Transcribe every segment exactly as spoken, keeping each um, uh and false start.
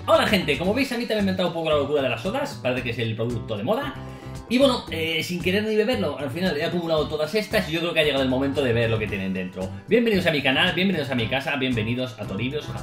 Hola gente, como veis a mí también me ha entrado un poco la locura de las sodas, parece que es el producto de moda. Y bueno, eh, sin querer ni beberlo, al final he acumulado todas estas y yo creo que ha llegado el momento de ver lo que tienen dentro. Bienvenidos a mi canal, bienvenidos a mi casa, bienvenidos a Toribio's House.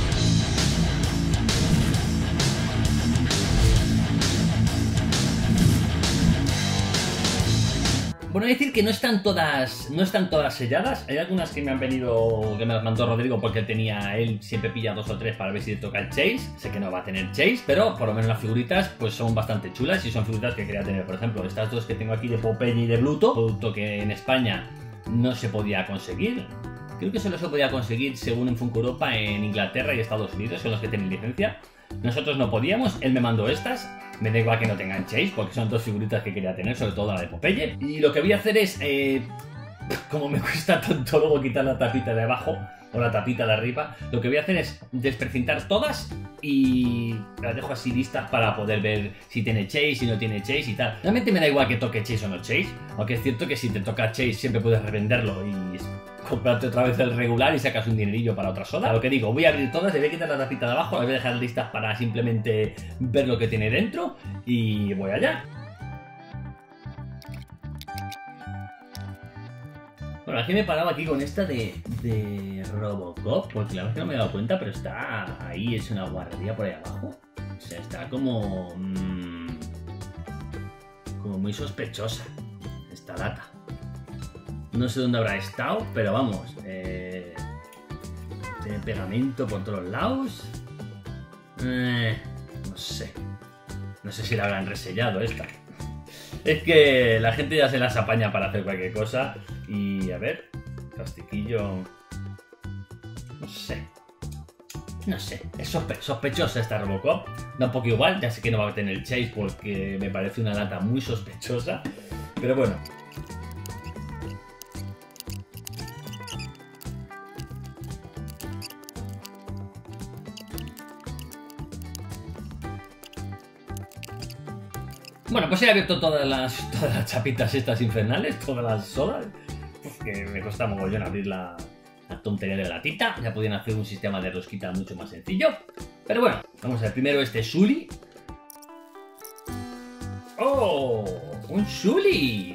Bueno, hay que decir que no están todas no están todas selladas. Hay algunas que me han venido, que me las mandó Rodrigo porque él tenía, él siempre pilla dos o tres para ver si le toca el Chase. Sé que no va a tener Chase, pero por lo menos las figuritas pues son bastante chulas y son figuritas que quería tener. Por ejemplo, estas dos que tengo aquí de Popeye y de Bluto, producto que en España no se podía conseguir. Creo que solo se podía conseguir según en Funko Europa en Inglaterra y Estados Unidos, son los que tienen licencia. Nosotros no podíamos, él me mandó estas. Me da igual que no tengan Chase, porque son dos figuritas que quería tener, sobre todo la de Popeye. Y lo que voy a hacer es, eh, como me cuesta tanto luego quitar la tapita de abajo, o la tapita de arriba, lo que voy a hacer es desprecintar todas y las dejo así listas para poder ver si tiene Chase, si no tiene Chase y tal. Realmente me da igual que toque Chase o no Chase, aunque es cierto que si te toca Chase siempre puedes revenderlo y comprarte otra vez el regular y sacas un dinerillo para otra soda. Lo que digo, voy a abrir todas, le voy a quitar la tapita de abajo, las voy a dejar listas para simplemente ver lo que tiene dentro y voy allá. Bueno, aquí me he parado aquí con esta de, de Robocop, porque la verdad es que no me he dado cuenta, pero está ahí, es una guardería por ahí abajo. O sea, está como... Mmm, como muy sospechosa esta lata. No sé dónde habrá estado, pero vamos, eh, tiene pegamento por todos lados. Eh, no sé. No sé si la habrán resellado esta. Es que la gente ya se las apaña para hacer cualquier cosa. Y a ver, plastiquillo... No sé. No sé, es sospe sospechosa esta Robocop. Da un poco igual, ya sé que no va a tener Chase porque me parece una lata muy sospechosa. Pero bueno. Bueno, pues he abierto todas las, todas las chapitas estas infernales, todas las sodas. Uf, que me cuesta mogollón abrir la, la tontería de la latita. Ya podían hacer un sistema de rosquita mucho más sencillo. Pero bueno, vamos a ver primero este Sully. ¡Oh! ¡Un Sully!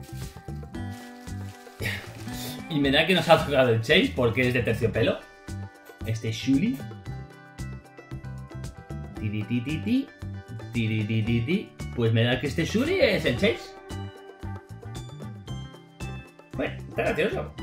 Y me da que nos ha tocado el Chase porque es de terciopelo. Este Sully. Ti ti ti ti ti ti ti ti. Pues me da que este Sully es el Chase. Bueno, está gracioso.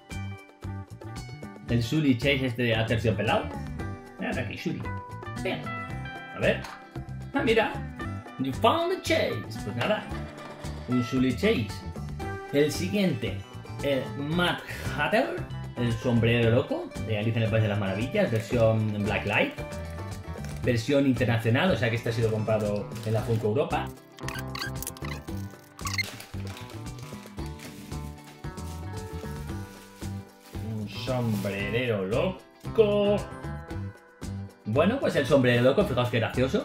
El Sully Chase este aterciopelado. Mira aquí, Sully. Bien. A ver. Ah, mira. You found the Chase. Pues nada. Un Sully Chase. El siguiente. El Mad Hatter. El sombrero loco. De Alicia en el País de las Maravillas. Versión Black Light. Versión internacional, o sea que este ha sido comprado en la Funko Europa. Un sombrerero loco. Bueno, pues el sombrero loco, fijaos que gracioso.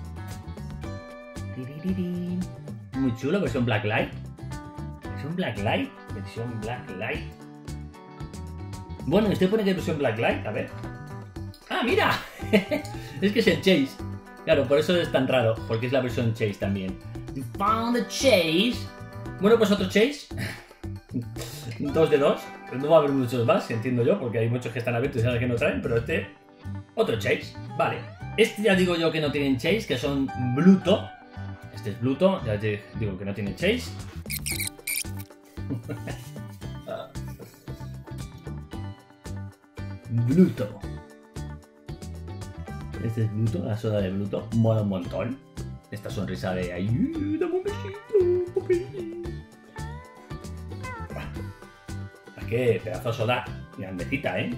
Muy chulo, versión Black Light. Versión Black Light. Versión Black Light. Bueno, este pone que es versión Black Light, a ver. ¡Ah, mira! Es que es el Chase. Claro, por eso es tan raro, porque es la versión Chase también. You found the Chase. Bueno, pues otro Chase. Dos de dos. No va a haber muchos más, entiendo yo, porque hay muchos que están abiertos y ahora que no traen, pero este... Otro Chase. Vale. Este ya digo yo que no tienen Chase, que son Bluto. Este es Bluto, ya te digo que no tiene Chase. Bluto. Este es Bluto, la soda de Bluto. Mola un montón. Esta sonrisa de ahí. ¡Dame un besito, papi! Es que pedazo de soda grandecita, ¿eh?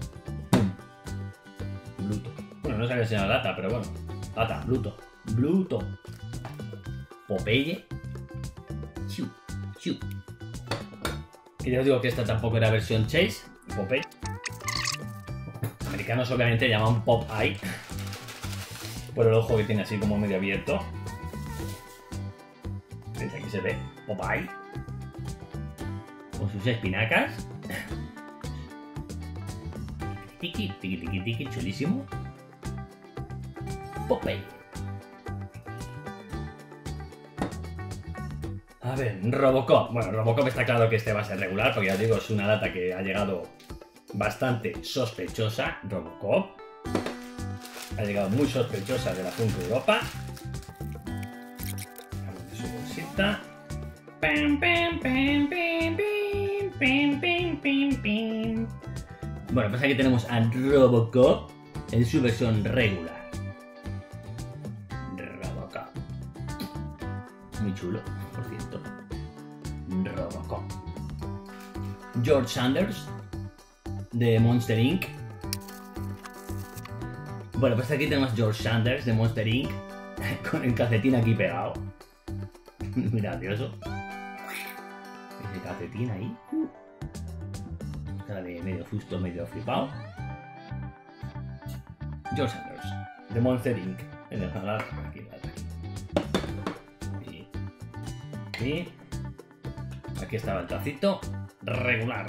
Bluto. Bueno, no sabía si era lata, pero bueno. Lata, Bluto. Bluto. Popeye. Chiu, chiu. Que ya os digo que esta tampoco era versión Chase. Popeye. Americanos obviamente llaman Popeye. Por el ojo que tiene así como medio abierto. Desde aquí se ve Popeye. Con sus espinacas. Tiki, tiki, tiki, tiki, chulísimo. Popeye. A ver, Robocop. Bueno, Robocop está claro que este va a ser regular, porque ya os digo, es una data que ha llegado bastante sospechosa. Robocop ha llegado muy sospechosa de la Funko Europa. Vamos de su bolsita. Pim, pim, pim, pim, pim, pim, pim, pim, pim. Bueno, pues aquí tenemos a Robocop en su versión regular. Robocop. Muy chulo, por cierto. Robocop. George Sanders de Monster incorporated. Bueno, pues aquí tenemos George Sanders de Monster incorporated con el calcetín aquí pegado. Mirad, gracioso. Ese calcetín ahí. Cara de medio fusto, medio flipado. George Sanders de Monster incorporated. En el jalar aquí, aquí. Y, y aquí estaba el tracito regular.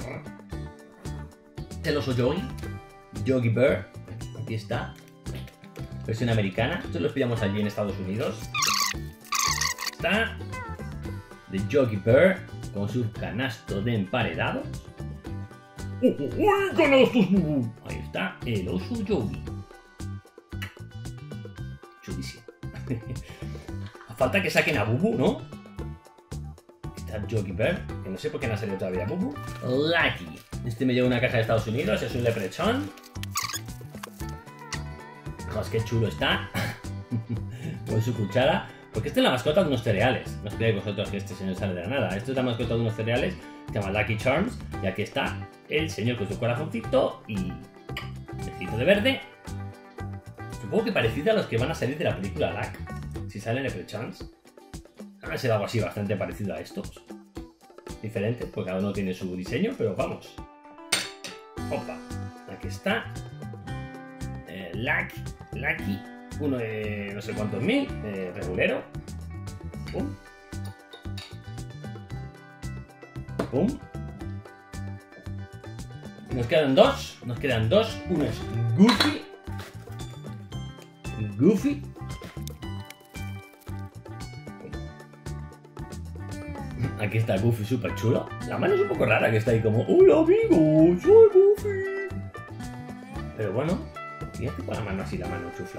El oso Yogi, Yogi Bear, aquí está. Versión americana. Esto lo pillamos allí en Estados Unidos. Está de Yogi Bear con su canasto de emparedados. ¡Oh, oh, oh, canastos! Ahí está el oso Yogi. Chulísimo. Falta que saquen a Bubu, ¿no? Está Yogi Bear, que no sé por qué no ha salido todavía Bubu. Lucky. Este me lleva una caja de Estados Unidos, es un leprechón. Fijaos qué chulo está. Con su cuchara. Porque esta es la mascota de unos cereales. No os creáis vosotros que este señor sale de la nada. Esto es la mascota de unos cereales. Se llama Lucky Charms. Y aquí está el señor con su corazoncito y besito de verde. Supongo que parecido a los que van a salir de la película Luck. Si salen leprechauns. Va a ser algo así bastante parecido a estos. Diferente, porque cada uno tiene su diseño, pero vamos. Opa. Aquí está. Eh, Lucky. Lucky. Uno de no sé cuántos mil, eh, regulero. Pum. Pum. Nos quedan dos. Nos quedan dos. Uno es Goofy. Goofy. Aquí está Goofy súper chulo. La mano es un poco rara que está ahí como hola amigo, soy Goofy. Pero bueno, fíjate con la mano así, la mano chufla.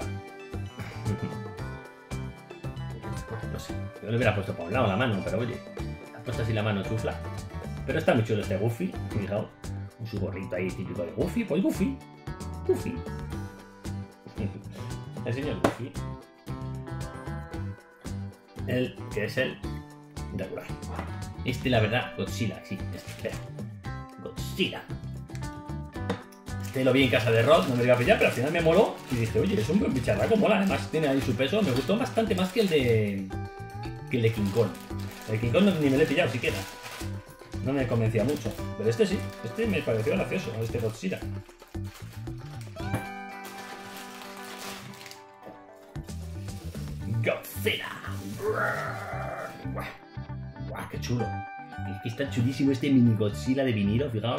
No sé, yo le hubiera puesto para un lado la mano, pero oye, ha puesto así la mano chufla. Pero está muy chulo este Goofy, fijaos, con su gorrito ahí típico de Goofy, pues Goofy, Goofy. El señor Goofy. El que es el regular. Este la verdad, Godzilla, sí, este, espera. Godzilla. Este lo vi en casa de Rod, no me lo iba a pillar, pero al final me moló y dije, oye, es un buen bicharraco, mola, además tiene ahí su peso, me gustó bastante más que el de que el de King Kong. El King Kong no, ni me lo he pillado siquiera. No me convencía mucho, pero este sí, este me pareció gracioso, este Godzilla. Godzilla. Guau, guau, qué chulo. Es que está chulísimo este mini Godzilla de vinilo, fijaos.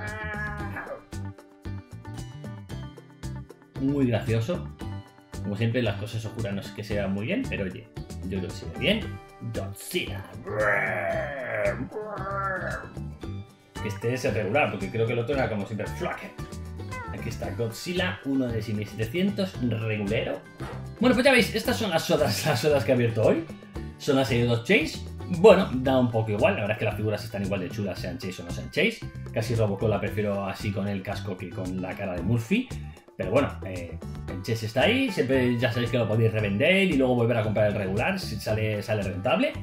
Muy gracioso. Como siempre, las cosas oscuras no es que se vean muy bien, pero oye, yo creo que se ve bien. Godzilla. Este es el regular, porque creo que el otro era como siempre Flacket. Aquí está Godzilla, uno de seis mil setecientos, regulero. Bueno, pues ya veis, estas son las sodas, las sodas que he abierto hoy. Son las serie dos Chase. Bueno, da un poco igual, la verdad es que las figuras están igual de chulas, sean Chase o no sean Chase. Casi Robocop la prefiero así con el casco que con la cara de Murphy. Pero bueno, eh, el Chase está ahí, siempre ya sabéis que lo podéis revender y luego volver a comprar el regular si sale, sale rentable.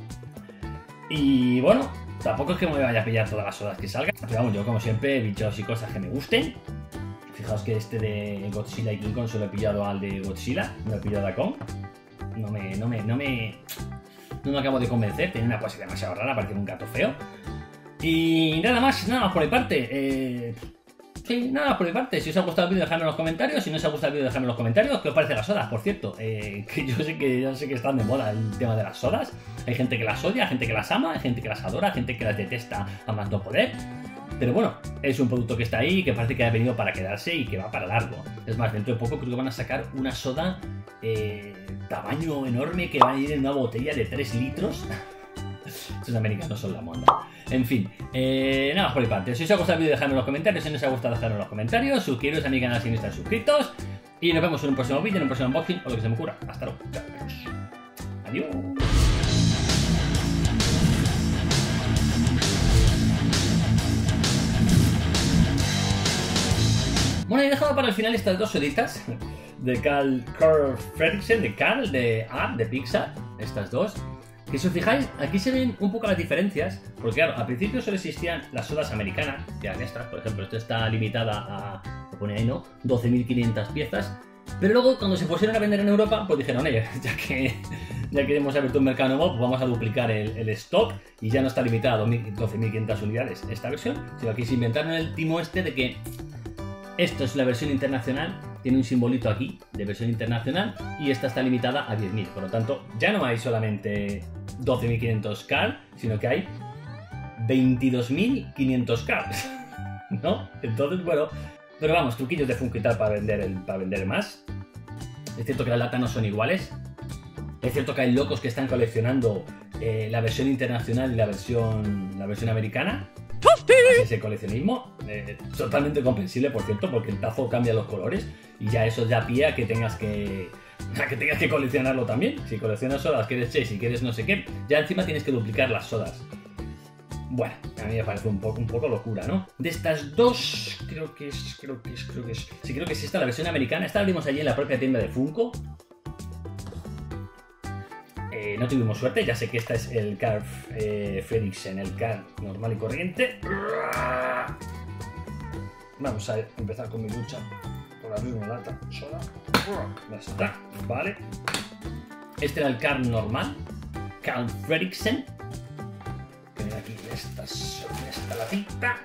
Y bueno, tampoco es que me vaya a pillar todas las sodas que salgan. Pero vamos, yo como siempre, bichos y cosas que me gusten. Fijaos que este de Godzilla y King Kong solo he pillado al de Godzilla, no he pillado a Kong. No me, no me, no me, no me acabo de convencer, tiene una pose demasiado rara, parece un gato feo. Y nada más, nada más por mi parte. Eh, sí, nada más por mi parte. Si os ha gustado el vídeo, dejadme en los comentarios. Si no os ha gustado el vídeo, dejadme en los comentarios. ¿Qué os parece las sodas? Por cierto, eh, que yo sé que yo sé que están de moda el tema de las sodas. Hay gente que las odia, hay gente que las ama, hay gente que las adora, hay gente que las detesta a más no poder. Pero bueno, es un producto que está ahí, que parece que ha venido para quedarse y que va para largo. Es más, dentro de poco creo que van a sacar una soda eh, tamaño enorme que va a ir en una botella de tres litros. Estos americanos son la monda. En fin, eh, nada más por mi parte. Si os ha gustado el vídeo, dejadme en los comentarios. Si no os ha gustado, dejadme en los comentarios. Suscribiros a mi canal si no estáis suscritos. Y nos vemos en un próximo vídeo, en un próximo unboxing o lo que se me ocurra. Hasta luego. Chao. Adiós. Bueno, he dejado para el final estas dos soditas de Carl, Carl Fredricksen, de Carl, de Up, de Pixar. Estas dos. Que si os fijáis, aquí se ven un poco las diferencias, porque claro, al principio solo existían las sodas americanas, que eran estas, por ejemplo, esta está limitada a, lo pone ahí, ¿no? doce mil quinientas piezas, pero luego cuando se pusieron a vender en Europa, pues dijeron, oye, ya que ya que hemos abierto un mercado nuevo, pues vamos a duplicar el, el stock, y ya no está limitada a doce mil quinientas unidades esta versión, sino aquí se inventaron el timo este de que esto es la versión internacional, tiene un simbolito aquí de versión internacional y esta está limitada a diez mil. Por lo tanto, ya no hay solamente doce mil quinientos Carl, sino que hay veintidós mil quinientos Carl, ¿no? Entonces, bueno, pero vamos, truquillos de Funko y tal para vender, el, para vender más. Es cierto que las latas no son iguales. Es cierto que hay locos que están coleccionando eh, la versión internacional y la versión, la versión americana. Ese coleccionismo eh, totalmente comprensible, por cierto, porque el tazo cambia los colores y ya eso ya pía que tengas que a que tengas que coleccionarlo también. Si coleccionas sodas, quieres Chase y quieres no sé qué, ya encima tienes que duplicar las sodas. Bueno, a mí me parece un poco, un poco locura, ¿no? De estas dos, creo que es, creo que es, creo que es, sí, creo que es esta la versión americana. Esta la vimos allí en la propia tienda de Funko. Eh, no tuvimos suerte, ya sé que esta es el Carl eh, Fredricksen, el Carl normal y corriente. Vamos a empezar con mi lucha por la misma lata sola. Ya está, vale. Este era el Carl normal, Carl Fredricksen. Tengo aquí esta, esta latita.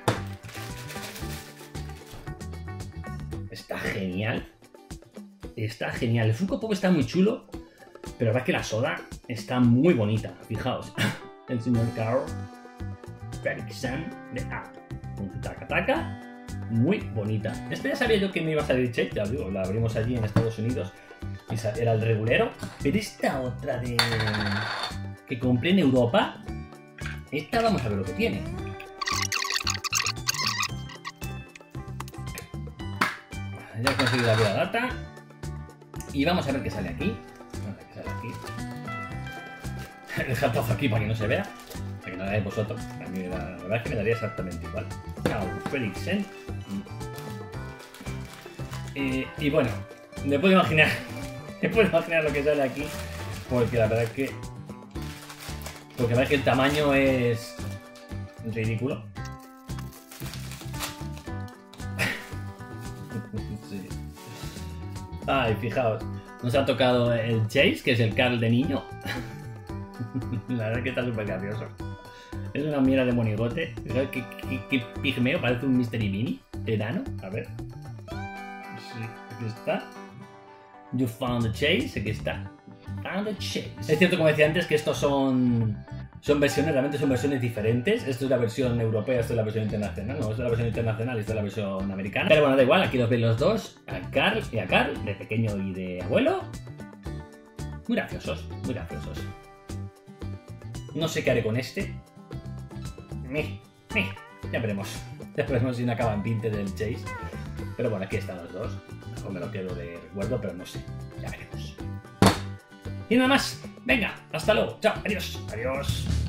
Está genial. Está genial. El Funko Pop está muy chulo. Pero la verdad es que la soda está muy bonita, fijaos. El señor Carl Fredricksen de Up. Un taca taca, muy bonita. Este ya sabía yo que me iba a salir Chase, ya os digo, la abrimos allí en Estados Unidos. Y era el regulero. Pero esta otra de que compré en Europa, esta vamos a ver lo que tiene. Ya he conseguido abrir la lata. Y vamos a ver qué sale aquí. Aquí. El jatazo aquí para que no se vea, para que no veáis vosotros. A mí la, la verdad es que me daría exactamente igual. Carl Fredricksen. Y, y bueno, me puedo imaginar, me puedo imaginar lo que sale aquí, porque la verdad es que, porque la verdad es que el tamaño es ridículo. Sí. Ay, fijaos. Nos ha tocado el Chase, que es el Carl de niño. La verdad es que está súper gracioso. Es una mierda de monigote. ¿Qué, qué, qué pigmeo? Parece un Mystery Mini enano. A ver. Sí, aquí está. You found the Chase. Aquí está. Found the Chase. Es cierto, como decía antes, que estos son... Son versiones, realmente son versiones diferentes. Esto es la versión europea, esto es la versión internacional. No, esto es la versión internacional y esto es la versión americana. Pero bueno, da igual, aquí los veis los dos. A Carl y a Carl, de pequeño y de abuelo. Muy graciosos, muy graciosos. No sé qué haré con este. Me, me. Ya veremos. Ya veremos si no acaba en pinte del Chase. Pero bueno, aquí están los dos. Mejor me lo quedo de recuerdo, pero no sé. Ya veremos. Y nada más. Venga, hasta luego. Chao, adiós. Adiós.